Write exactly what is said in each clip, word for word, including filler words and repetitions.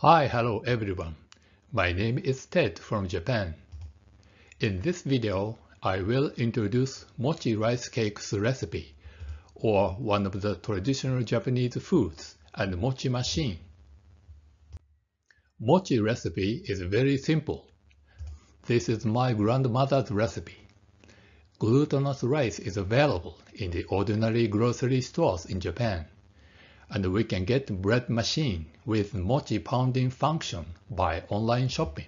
Hi, hello everyone. My name is Ted from Japan. In this video, I will introduce mochi rice cakes recipe, or one of the traditional Japanese foods, and mochi machine. Mochi recipe is very simple. This is my grandmother's recipe. Glutinous rice is available in the ordinary grocery stores in Japan, and we can get bread machine with mochi pounding function by online shopping.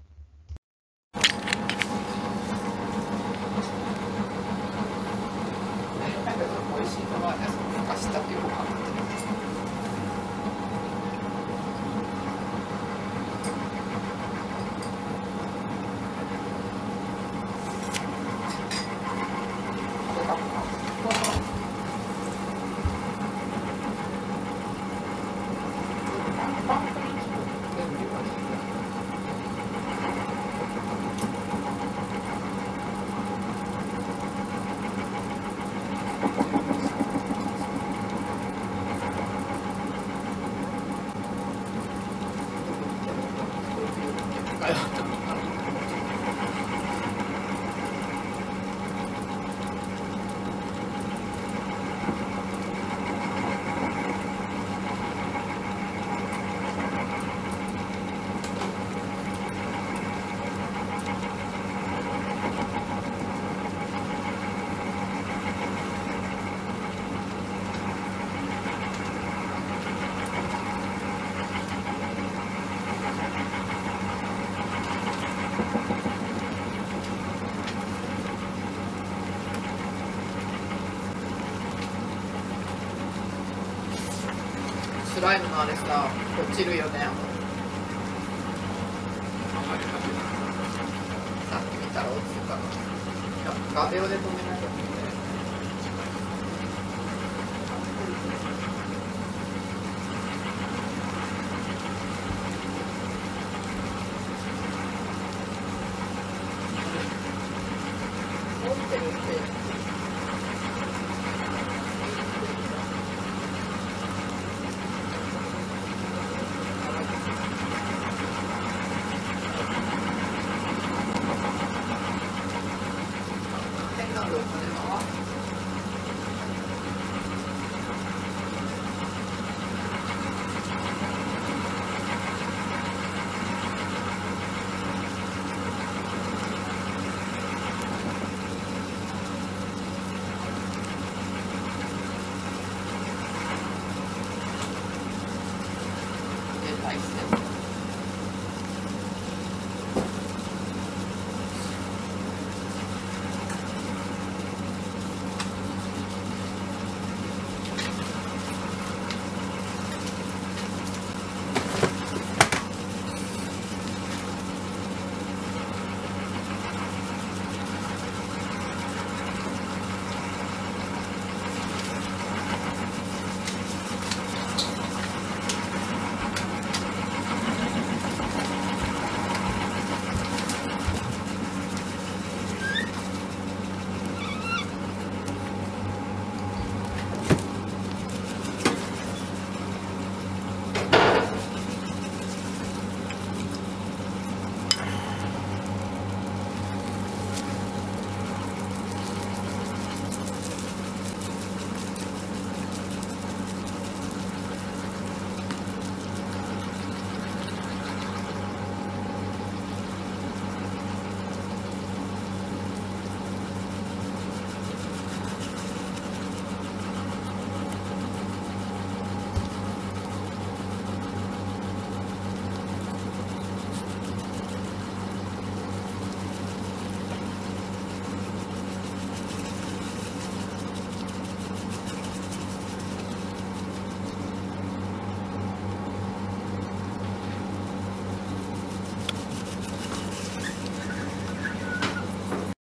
スライムのあれさ、落ちるよね。さっき見たら落ちてたの。画鋲で止めないとね。落ちてるって。Nice.